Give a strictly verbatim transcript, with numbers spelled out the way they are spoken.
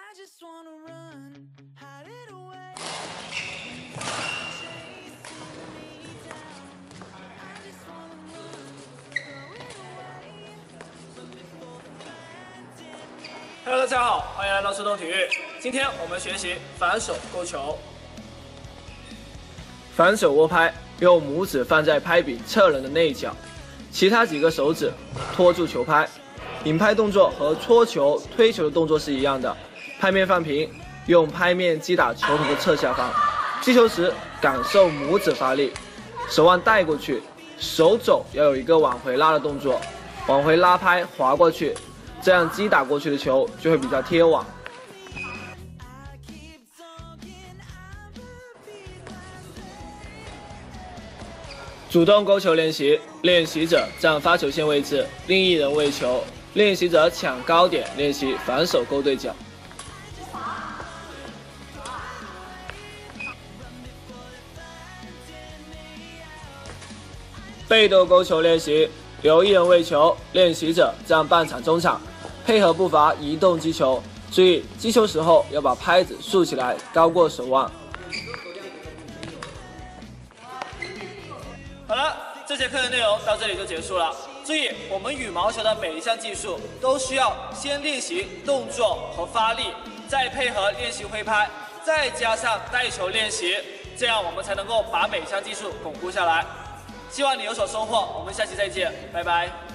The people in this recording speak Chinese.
Hello， 大家好，欢迎来到速动体育。今天我们学习反手勾球。反手握拍，用拇指放在拍柄侧人的内角，其他几个手指托住球拍。引拍动作和戳球、推球的动作是一样的，拍面放平，用拍面击打球头的侧下方。击球时感受拇指发力，手腕带过去，手肘要有一个往回拉的动作，往回拉拍滑过去。 这样击打过去的球就会比较贴网。主动勾球练习，练习者站发球线位置，另一人喂球，练习者抢高点练习反手勾对角。被动勾球练习。 由一人喂球，练习者站半场中场，配合步伐移动击球。注意击球时候要把拍子竖起来，高过手腕。好了，这节课的内容到这里就结束了。注意，我们羽毛球的每一项技术都需要先练习动作和发力，再配合练习挥拍，再加上带球练习，这样我们才能够把每项技术巩固下来。 希望你有所收获，我们下期再见，拜拜。